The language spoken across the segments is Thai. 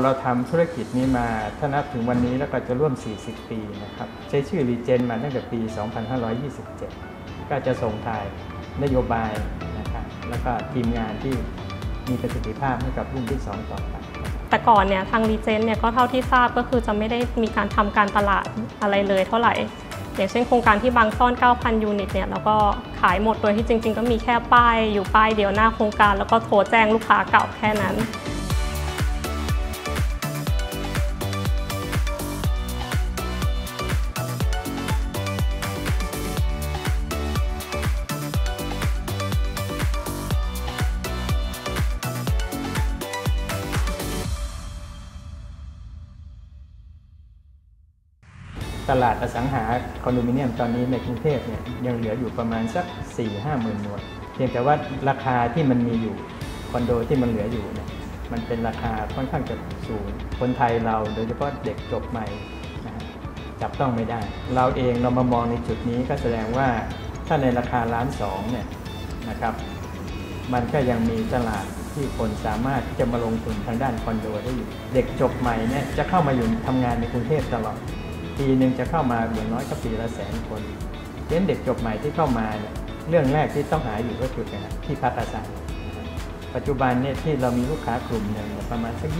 เราทำธุรกิจนี้มาถ้านับถึงวันนี้แล้วก็จะร่วม40 ปีนะครับใช้ชื่อรีเจนมาตั้งแต่ปี 2527 ก็จะส่งถ่ายนโยบายนะครับแล้วก็ทีมงานที่มีประสิทธิภาพให้กับรุ่นที่ 2 ต่อไปแต่ก่อนเนี่ยทางรีเจนเนี่ยก็เท่าที่ทราบก็คือจะไม่ได้มีการทำการตลาดอะไรเลยเท่าไหร่อย่างเช่นโครงการที่บางซ่อน 9,000 ยูนิตเนี่ยเราก็ขายหมดโดยที่จริงๆก็มีแค่ป้ายอยู่ป้ายเดียวหน้าโครงการแล้วก็โทรแจ้งลูกค้าเก่าแค่นั้นตลาดอสังหาคอนโดมิเนียมตอนนี้ในกรุงเทพเนี่ยยังเหลืออยู่ประมาณสัก 4-5 หมื่นหน่วยเพียงแต่ว่าราคาที่มันมีอยู่คอนโดที่มันเหลืออยู่เนี่ยมันเป็นราคาค่อนข้างจะสูงคนไทยเราโดยเฉพาะเด็กจบใหม่นะจับต้องไม่ได้เราเองเรามามองในจุดนี้ก็แสดงว่าถ้าในราคา1.2 ล้านเนี่ยนะครับมันก็ยังมีตลาดที่คนสามารถที่จะมาลงทุนทางด้านคอนโดได้อยู่เด็กจบใหม่เนี่ยจะเข้ามาอยู่ทำงานในกรุงเทพตลอดปีหนึ่งจะเข้ามาอย่างน้อยก็ปีละ100,000 คนเพราะฉะนั้นเด็กจบใหม่ที่เข้ามาเนี่ยเรื่องแรกที่ต้องหาอยู่ก็คือที่พักอาศัยปัจจุบันเนี่ยที่เรามีลูกค้ากลุ่มหนึ่งประมาณสัก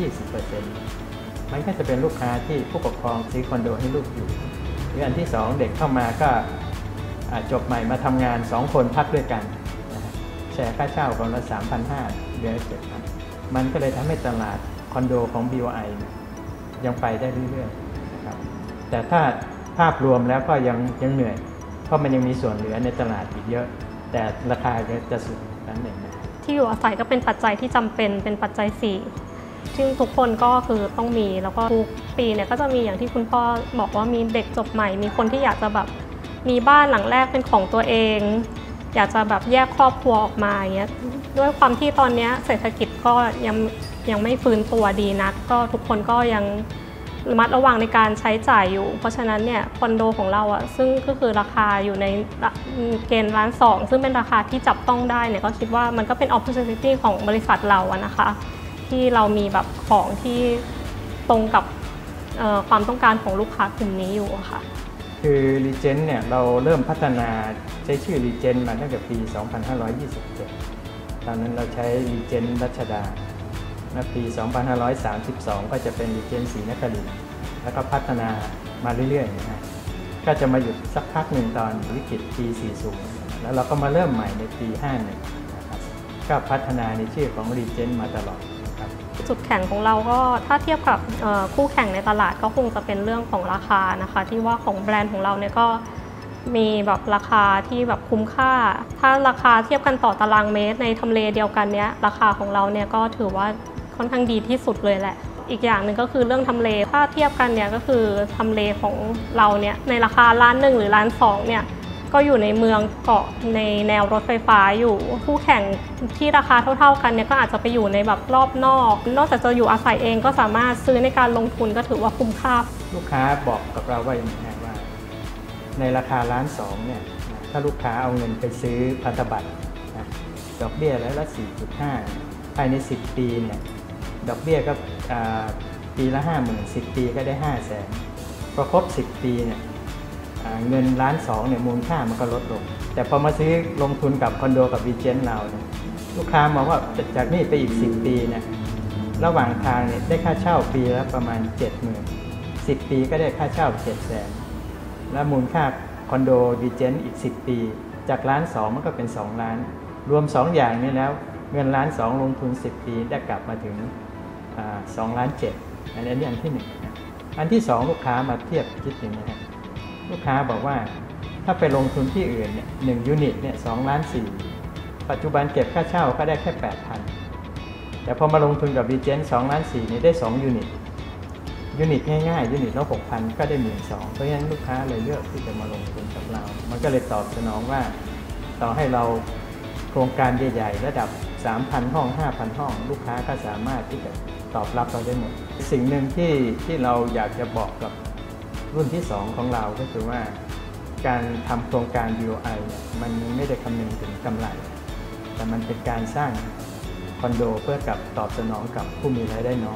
20% มันก็จะเป็นลูกค้าที่ผู้ปกครองซื้อคอนโดให้ลูกอยู่หรืออันที่2เด็กเข้ามาก็จบใหม่มาทำงาน2 คนพักด้วยกันแชร์ค่าเช่าคนละ 3,500 เดือนละ 7,000 มันก็เลยทำให้ตลาดคอนโดของ BOI ยังไปได้เรื่อยๆนะครับแต่ถ้าภาพรวมแล้วก็ยังเหนื่อยเพราะมันยังมีส่วนเหลือในตลาดอีกเยอะแต่ราคาจะสูงนั่นเองนะที่อยู่อาศัยก็เป็นปัจจัยที่จำเป็นปัจจัย4ซึ่งทุกคนก็คือต้องมีแล้วก็ทุกปีเนี่ยก็จะมีอย่างที่คุณพ่อบอกว่ามีเด็กจบใหม่มีคนที่อยากจะแบบมีบ้านหลังแรกเป็นของตัวเองอยากจะแบบแยกครอบครัวออกมาอย่างเงี้ยด้วยความที่ตอนนี้เศรษฐกิจก็ยังไม่ฟื้นตัวดีนักก็ทุกคนก็ยังระมัดระวังในการใช้จ่ายอยู่เพราะฉะนั้นเนี่ยคอนโดของเราซึ่งก็คือราคาอยู่ในเกณฑ์1.2 ล้านซึ่งเป็นราคาที่จับต้องได้เนี่ยก็คิดว่ามันก็เป็น opportunity ของบริษัทเรานะคะที่เรามีแบบของที่ตรงกับความต้องการของลูกค้ากลุ่มนี้อยู่ค่ะคือรีเจนเนี่ยเราเริ่มพัฒนาใช้ชื่อรีเจนมาตั้งแต่ปี 2527 ตอนนั้นเราใช้รีเจนรัชดาในปี 2532 ก็จะเป็นรีเจนศรีนครินทร์แล้วก็พัฒนามาเรื่อยๆนะฮะก็จะมาหยุดสักพักหนึ่งตอนวิกฤตปี 40 แล้วเราก็มาเริ่มใหม่ในปี 51 นะครับก็พัฒนาในชื่อของรีเจนมาตลอดนะครับจุดแข็งของเราก็ถ้าเทียบกับคู่แข่งในตลาดก็คงจะเป็นเรื่องของราคานะคะที่ว่าของแบรนด์ของเราเนี่ยก็มีแบบราคาที่แบบคุ้มค่าถ้าราคาเทียบกันต่อตารางเมตรในทำเลเดียวกันเนี้ยราคาของเราเนี่ยก็ถือว่าค่อนข้างดีที่สุดเลยแหละอีกอย่างหนึ่งก็คือเรื่องทำเลถ้าเทียบกันเนี่ยก็คือทำเลของเราเนี่ยในราคา1.1 ล้านหรือ1.2 ล้านเนี่ยก็อยู่ในเมืองเกาะในแนวรถไฟฟ้าอยู่คู่แข่งที่ราคาเท่าๆกันเนี่ยก็อาจจะไปอยู่ในแบบรอบนอกจากจะอยู่อาศัยเองก็สามารถซื้อในการลงทุนก็ถือว่าคุ้มค่าลูกค้าบอกกับเราว่าอย่างนี้ว่าในราคา1.2 ล้านเนี่ยถ้าลูกค้าเอาเงินไปซื้อพันธบัตรดอกเบี้ยแล้วละ 4.5 ภายใน10 ปีเนี่ยดอกเบี้ยก็ปีละ 50,000 10 ปีก็ได้ 500,000 พอครบ10 ปีเนี่ยเงิน1.2 ล้านเนี่ยมูลค่ามันก็ลดลงแต่พอมาซื้อลงทุนกับคอนโดกับรีเจนเราเนี่ยลูกค้ามองว่าจากนี้ไปอีก10 ปีเนี่ยระหว่างทางเนี่ยได้ค่าเช่าปีละประมาณ 70,000 10 ปีก็ได้ค่าเช่า 700,000 และมูลค่าคอนโดรีเจนอีก10 ปีจาก1.2 ล้านมันก็เป็น2 ล้านรวม2อย่างนี้แล้วเงิน1.2 ล้านลงทุน10 ปีได้กลับมาถึง2.7 ล้านอันนี้อันที่1นะอันที่2ลูกค้ามาเทียบคิดอย่างนี้ครับลูกค้าบอกว่าถ้าไปลงทุนที่อื่นเนี่ย1 ยูนิตเนี่ย2.4 ล้านปัจจุบันเก็บค่าเช่าก็ได้แค่ 8,000 แต่พอมาลงทุนกับรีเจน2.4 ล้านนี่ได้2 ยูนิตง่ายๆยูนิตละ 6,000 ก็ได้ 12,000 เพราะฉะนั้นลูกค้าเลยเลือกที่จะมาลงทุนกับเรามันก็เลยตอบสนองว่าต่อให้เราโครงการใหญ่ๆระดับ 3,000 ห้อง 5,000 ห้องลูกค้าก็สามารถที่จะตอบรับเราได้หมดสิ่งหนึ่งที่เราอยากจะบอกกับรุ่นที่2ของเราก็คือว่าการทำโครงการ BOI เนี่ยมันไม่ได้คำนึงถึงกำไรแต่มันเป็นการสร้างคอนโดเพื่อกับตอบสนองกับผู้มีรายได้น้อย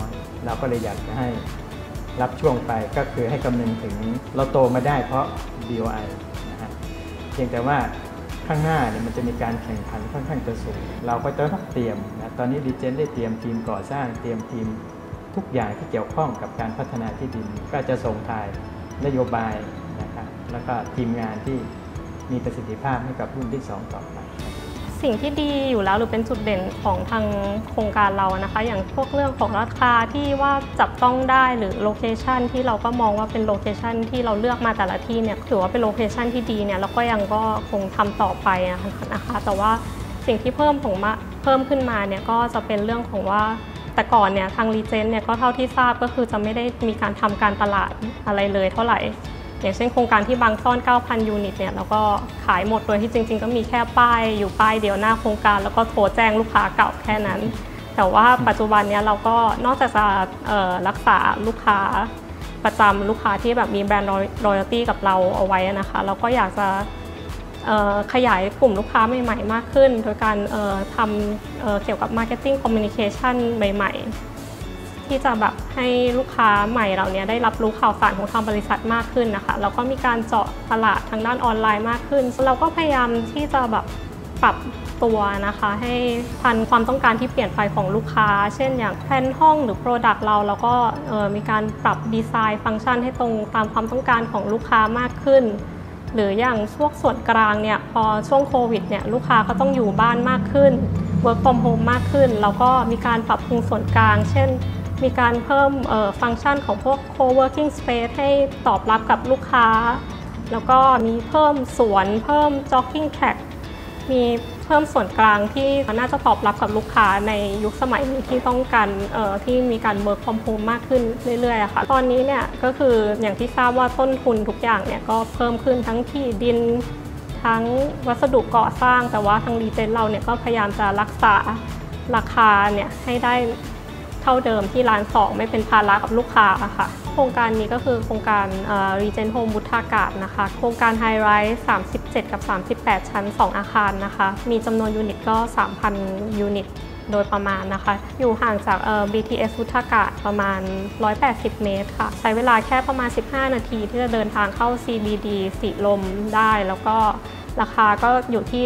เราก็เลยอยากจะให้รับช่วงไปก็คือให้คำนึงถึงเราโตมาได้เพราะ BOI นะฮะเพียงแต่ว่าข้างหน้าเนี่ยมันจะมีการแข่งขันค่อนข้างจะสูงเราก็จะต้องเตรียมนะตอนนี้Regenได้เตรียมทีมก่อสร้างเตรียมทีมทุกอย่างที่เกี่ยวข้องกับการพัฒนาที่ดินก็จะส่งถ่ายนโยบายนะครับแล้วก็ทีมงานที่มีประสิทธิภาพให้กับรุ่นที่2ต่อไปสิ่งที่ดีอยู่แล้วหรือเป็นจุดเด่นของทางโครงการเรานะคะอย่างพวกเรื่องของราคาที่ว่าจับต้องได้หรือโลเคชันที่เราก็มองว่าเป็นโลเคชันที่เราเลือกมาแต่ละที่เนี่ยถือว่าเป็นโลเคชันที่ดีเนี่ยเราก็ยังก็คงทำต่อไปนะคะแต่ว่าสิ่งที่เพิ่มขึ้นมาเนี่ยก็จะเป็นเรื่องของว่าแต่ก่อนเนี่ยทางRegenเนี่ยก็เท่าที่ทราบก็คือจะไม่ได้มีการทำการตลาดอะไรเลยเท่าไหร่อย่างเช่นโครงการที่บางซ่อน 9,000 ยูนิตเนี่ยเราก็ขายหมดโดยที่จริงๆก็มีแค่ป้ายอยู่ป้ายเดียวหน้าโครงการแล้วก็โทรแจ้งลูกค้าเก่าแค่นั้นแต่ว่าปัจจุบันนี้เราก็นอกจากจะรักษาลูกค้าประจำลูกค้าที่แบบมีแบรนด์ loyalty กับเราเอาไว้นะคะเราก็อยากจะขยายกลุ่มลูกค้าใหม่ๆมากขึ้นโดยการทำเกี่ยวกับ marketing communication ใหม่ๆที่จะแบบให้ลูกค้าใหม่เราเนี่ยได้รับรู้ข่าวสารของทางบริษัทมากขึ้นนะคะแล้วก็มีการเจาะตลาดทางด้านออนไลน์มากขึ้นเราก็พยายามที่จะแบบปรับตัวนะคะให้ทันความต้องการที่เปลี่ยนไปของลูกค้าเช่นอย่างแผนห้องหรือ Product เราก็มีการปรับดีไซน์ฟังก์ชันให้ตรงตามความต้องการของลูกค้ามากขึ้นหรืออย่างพวกส่วนกลางเนี่ยพอช่วงโควิดเนี่ยลูกค้าก็ต้องอยู่บ้านมากขึ้น work from home มากขึ้นแล้วก็มีการปรับปรุงส่วนกลางเช่นมีการเพิ่มฟังก์ชันของพวก co-working space ให้ตอบรับกับลูกค้าแล้วก็มีเพิ่มสวนเพิ่ม jogging track มีเพิ่มส่วนกลางที่น่าจะตอบรับกับลูกค้าในยุคสมัยนี้ที่ต้องการที่มีการ work from home มากขึ้นเรื่อยๆค่ะตอนนี้เนี่ยก็คืออย่างที่ทราบว่าต้นทุนทุกอย่างเนี่ยก็เพิ่มขึ้นทั้งที่ดินทั้งวัสดุก่อสร้างแต่ว่าทางRegenเราเนี่ยก็พยายามจะรักษาราคาเนี่ยให้ได้เท่าเดิมที่ร้าน2ไม่เป็นภาระกับลูกค้าค่ะโครงการนี้ก็คือโครงการRegen Home วุฒากาศนะคะโครงการไฮไรส์37กับ38ชั้น2อาคารนะคะมีจำนวนยูนิตก็ 3,000 ยูนิตโดยประมาณนะคะอยู่ห่างจาก BTS วุฒากาศประมาณ180เมตรค่ะใช้เวลาแค่ประมาณ15นาทีที่จะเดินทางเข้า CBD สีลมได้แล้วก็ราคาก็อยู่ที่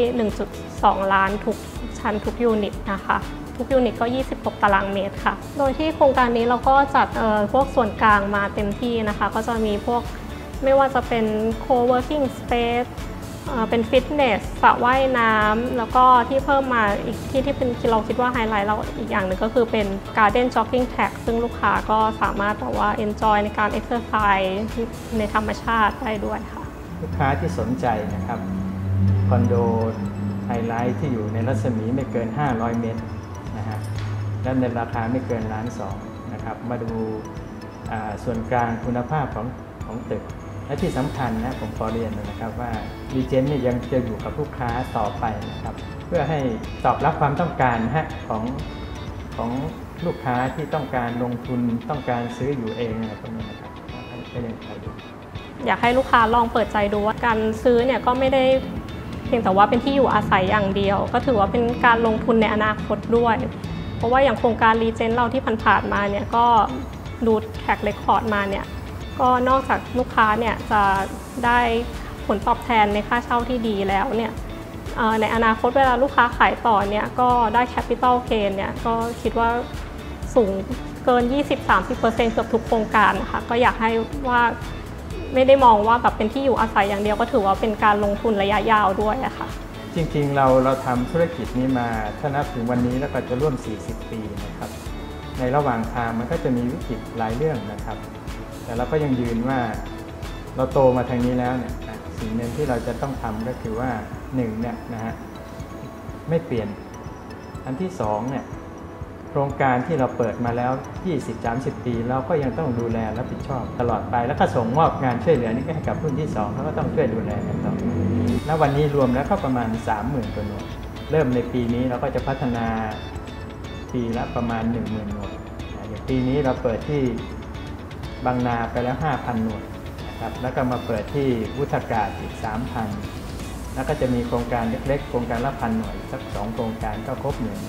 1.2 ล้านทุกชั้นทุกยูนิตนะคะทุกยูนิตก็26ตารางเมตรค่ะโดยที่โครงการนี้เราก็จัดพวกส่วนกลางมาเต็มที่นะคะก็จะมีพวกไม่ว่าจะเป็น co-working space เป็นฟิตเนสสระว่ายน้ำแล้วก็ที่เพิ่มมาอีกที่เป็นที่เราคิดว่าไฮไลท์เราอีกอย่างหนึ่งก็คือเป็น garden jogging track ซึ่งลูกค้าก็สามารถแบบว่า enjoy ในการ exercise ในธรรมชาติได้ด้วยค่ะลูกค้าที่สนใจนะครับคอนโดไฮไลท์ที่อยู่ในรัศมีไม่เกิน500เมตรและในราคาไม่เกิน1.2 ล้านนะครับมาดูส่วนกลางคุณภาพของตึกและที่สำคัญนะผมขอเรียนนะครับว่าRegenเนี่ยยังจะอยู่กับลูกค้าต่อไปนะครับเพื่อให้ตอบรับความต้องการของลูกค้าที่ต้องการลงทุนต้องการซื้ออยู่เองอะไรพวกนี้นะครับให้ยังไปดูอยากให้ลูกค้าลองเปิดใจดูว่าการซื้อเนี่ยก็ไม่ได้เพียงแต่ว่าเป็นที่อยู่อาศัยอย่างเดียวก็ถือว่าเป็นการลงทุนในอนาคตด้วยเพราะว่าอย่างโครงการRegenเราที่ผ่านๆมาเนี่ยก็ดูแท็กเรคคอร์ดมาเนี่ยก็นอกจากลูกค้าเนี่ยจะได้ผลตอบแทนในค่าเช่าที่ดีแล้วเนี่ยในอนาคตเวลาลูกค้าขายต่อเนี่ยก็ได้แคปิตอลเกนเนี่ยก็คิดว่าสูงเกิน 20-30% เกือบทุกโครงการนะคะก็อยากให้ว่าไม่ได้มองว่าแบบเป็นที่อยู่อาศัยอย่างเดียวก็ถือว่าเป็นการลงทุนระยะยาวด้วยค่ะจริงๆเราทำธุรกิจนี้มาถ้านับถึงวันนี้แล้วก็จะร่วม40ปีนะครับในระหว่างทางมันก็จะมีวิกฤตหลายเรื่องนะครับแต่เราก็ยังยืนว่าเราโตมาทางนี้แล้วเนี่ยสิ่งหนึ่งที่เราจะต้องทำก็คือว่า1เนี่ยนะฮะไม่เปลี่ยนอันที่2เนี่ยโครงการที่เราเปิดมาแล้ว 20-30 ปีเราก็ยังต้องดูแลรับผิดชอบตลอดไปแล้วก็ส่งมอบงานช่วยเหลือนี้ให้กับรุ่นที่2เขาก็ต้องช่วยดูแลกันต่อณวันนี้รวมแล้วก็ประมาณ 30,000 กว่าหน่วยเริ่มในปีนี้เราก็จะพัฒนาปีละประมาณ 10,000 หน่วยอย่างปีนี้เราเปิดที่บางนาไปแล้ว 5,000 หน่วยนะครับแล้วก็มาเปิดที่วุฒากาศอีก 3,000 แล้วก็จะมีโครงการเล็กๆโครงการละ 1,000 หน่วยสัก2โครงการก็ครบ1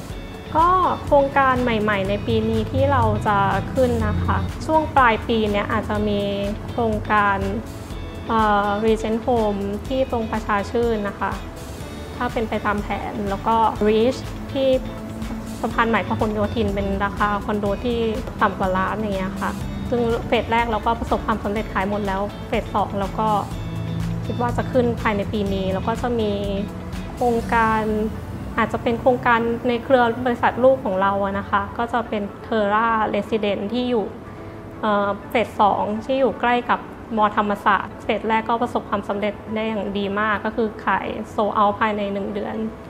ก็โครงการใหม่ๆในปีนี้ที่เราจะขึ้นนะคะช่วงปลายปีเนี้ยอาจจะมีโครงการRegent Home ที่ตรงประชาชื่นนะคะถ้าเป็นไปตามแผนแล้วก็ Reach ที่สะพานใหม่พหลโยธินเป็นราคาคอนโดที่ต่ำกว่าล้านอย่างเงี้ยค่ะซึ่งเฟสแรกเราก็ประสบความสำเร็จขายหมดแล้วเฟส2แล้วก็คิดว่าจะขึ้นภายในปีนี้แล้วก็จะมีโครงการอาจจะเป็นโครงการในเครือบริษัทลูกของเราอะนะคะก็จะเป็น Terra Residence ที่อยู่เฟส2ที่อยู่ใกล้กับมอธรรมศาสตร์เฟสแรกก็ประสบความสำเร็จได้อย่างดีมากก็คือขายโซลด์เอาท์ภายใน1 เดือน